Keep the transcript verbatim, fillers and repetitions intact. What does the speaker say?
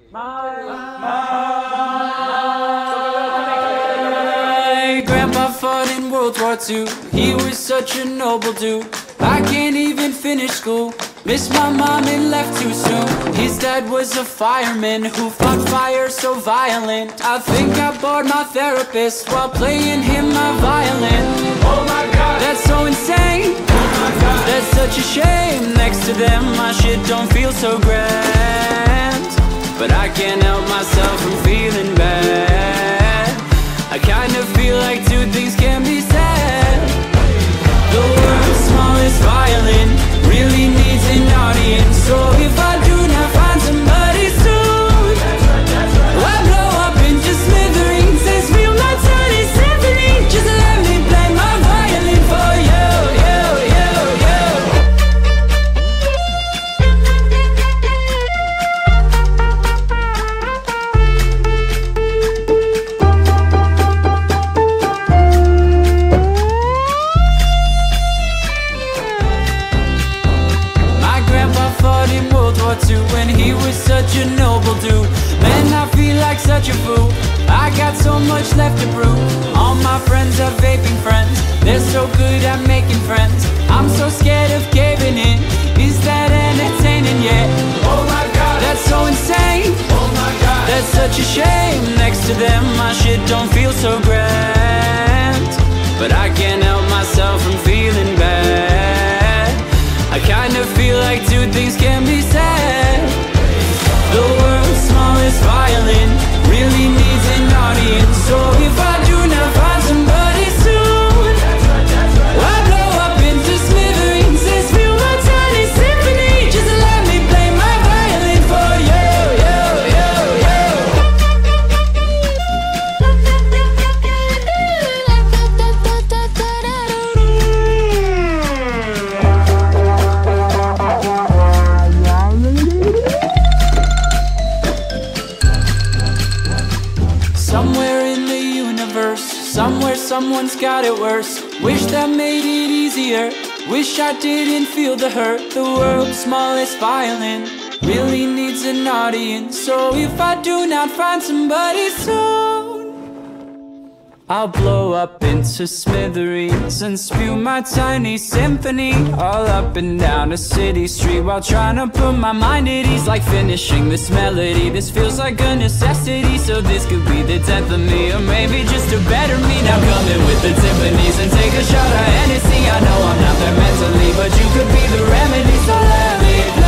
My grandpa fought in World War Two. He was such a noble dude. I can't even finish school. Missed my mom and left too soon. His dad was a fireman who fought fire so violent. I think I bored my therapist while playing him my violin. Oh my god, that's so insane. Oh my god, that's such a shame. Next to them my shit don't feel so grand, but I can't help myself from feeling bad. I kind of feel like two things can be said. The world's smallest violin really needs an audience. So if I do not find somebody soon, I blow up into smithereens and spew my tiny symphony. Just let me play my violin for you, you, you, you. When he was such a noble dude, man, I feel like such a fool. I got so much left to prove. All my friends are vaping friends. They're so good at making friends. I'm so scared of caving in. Is that entertaining yet? Oh my god, that's so insane. Oh my god, that's such a shame. Next to them my shit don't feel so grand, but I can't help myself from feeling bad. I kind of feel like two things can be said. The world's smallest violin really needs an audience. So if I do not find somebody soon, I blow up into smithereens and spew my tiny symphony. Just let me play my violin for you, you, you, you. Somewhere in the universe, somewhere someone's got it worse. Wish that made it easier. Wish I didn't feel the hurt. The world's smallest violin really needs an audience. So if I do not find somebody soon, I'll blow up into smithereens and spew my tiny symphony all up and down a city street while trying to put my mind at ease. Like finishing this melody, this feels like a necessity. So this could be the death of me, or maybe just a better me. Now come in with the timpanis and take a shot of Hennessy. I know I'm not there mentally, but you could be the remedy. So let me